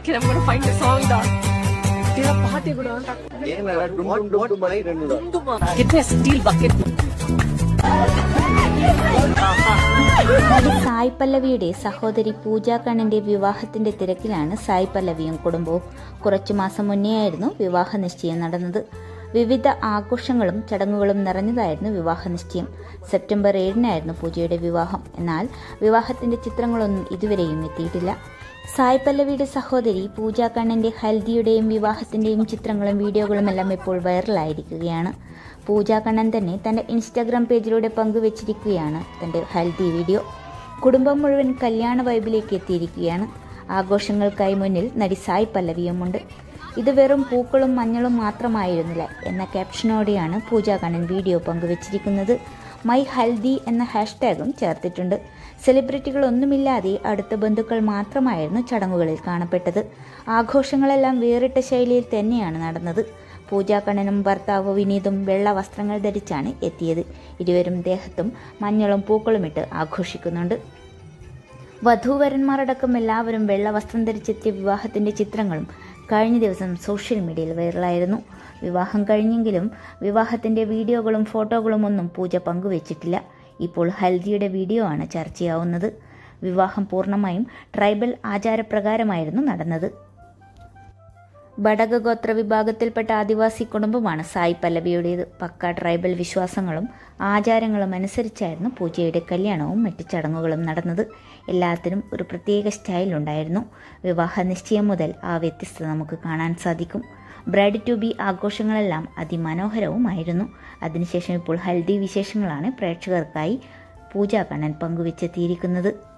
Okay, I'm gonna find the song down. Get me a steel bucket. Sai പല്ലവിയുടെ സഹോദരി പൂജ കണ്ണന്റെ വിവാഹത്തിന്റെ തിരക്കിലാണ് സായ് പല്ലവിയും കുടുംബവും. കുറച്ചു മാസം മുന്നേയായിരുന്നു വിവാഹ നിശ്ചയം നടന്നത്. വിവിധ ആഘോഷങ്ങളും ചടങ്ങുകളും നിറഞ്ഞതായിരുന്നു വിവാഹ നിശ്ചയം. സെപ്റ്റംബർ 7-നായിരുന്നു പൂജയുടെ വിവാഹം. എന്നാൽ വിവാഹത്തിന്റെ ചിത്രങ്ങളൊന്നും ഇതുവരെയും എത്തിയിട്ടില്ല. സായ് പല്ലവിയുടെ സഹോദരി പൂജ കണ്ണന്റെ ഹൽദിയുടെയും വിവാഹത്തിന്റെയും ചിത്രങ്ങളും വീഡിയോകളും എല്ലാം ഇപ്പോൾ വൈറലായിരിക്കുകയാണ്. പൂജ കണ്ണൻ തന്നെ തന്റെ ഇൻസ്റ്റാഗ്രാം പേജിലൂടെ പങ്കുവച്ചിരിക്കുകയാണ് തന്റെ ഹൽദി വീഡിയോ. കുടുംബം മുഴുവൻ കല്യാണ വൈബിലേക്ക് എത്തിയിരിക്കുകയാണ്. ആഘോഷങ്ങൾക്കായി മുന്നിൽ നടി സായ് പല്ലവിയുമുണ്ട്. ഇത് വെറും പൂക്കളും മഞ്ഞളും മാത്രമായിരുന്നില്ല എന്ന ക്യാപ്ഷനോടെയാണ് പൂജ കണ്ണൻ വീഡിയോ പങ്കുവച്ചിരിക്കുന്നത്. മൈ ഹൽദി എന്ന ഹാഷ്ടാഗും ചേർത്തിട്ടുണ്ട്. സെലിബ്രിറ്റികളൊന്നുമില്ലാതെ അടുത്ത ബന്ധുക്കൾ മാത്രമായിരുന്നു ചടങ്ങുകളിൽ കാണപ്പെട്ടത്. ആഘോഷങ്ങളെല്ലാം വേറിട്ട ശൈലിയിൽ തന്നെയാണ് നടന്നത്. പൂജ കണ്ണനും ഭർത്താവ് വിനീതും വെള്ള വസ്ത്രങ്ങൾ ധരിച്ചാണ് എത്തിയത്. ഇരുവരും ദേഹത്തും മഞ്ഞളും പൂക്കളുമിട്ട് ആഘോഷിക്കുന്നുണ്ട്. വധൂവരന്മാരടക്കം എല്ലാവരും വെള്ള വസ്ത്രം ധരിച്ചെത്തിയ വിവാഹത്തിന്റെ ചിത്രങ്ങളും കഴിഞ്ഞ ദിവസം സോഷ്യൽ മീഡിയയിൽ വൈറലായിരുന്നു. വിവാഹം കഴിഞ്ഞെങ്കിലും വിവാഹത്തിന്റെ വീഡിയോകളും ഫോട്ടോകളും ഒന്നും പൂജ പങ്കുവച്ചിട്ടില്ല. ഇപ്പോൾ ഹൽദിയുടെ വീഡിയോ ആണ് ചർച്ചയാവുന്നത്. വിവാഹം പൂർണ്ണമായും ട്രൈബൽ ആചാരപ്രകാരമായിരുന്നു നടന്നത്. ബഡക ഗോത്ര വിഭാഗത്തിൽപ്പെട്ട ആദിവാസി കുടുംബമാണ് സായ് പല്ലവിയുടേത്. പക്ക ട്രൈബൽ വിശ്വാസങ്ങളും ആചാരങ്ങളും അനുസരിച്ചായിരുന്നു പൂജയുടെ കല്യാണവും മറ്റ് ചടങ്ങുകളും നടന്നത്. എല്ലാത്തിനും ഒരു പ്രത്യേക സ്റ്റൈലുണ്ടായിരുന്നു. വിവാഹ നിശ്ചയം മുതൽ ആ വ്യത്യസ്തത നമുക്ക് കാണാൻ സാധിക്കും. ബ്രൈഡ് ടു ബി ആഘോഷങ്ങളെല്ലാം അതിമനോഹരവുമായിരുന്നു. അതിനുശേഷം ഇപ്പോൾ ഹൽദി വിശേഷങ്ങളാണ് പ്രേക്ഷകർക്കായി പൂജ കണ്ണൻ പങ്കുവെച്ചെത്തിയിരിക്കുന്നത്.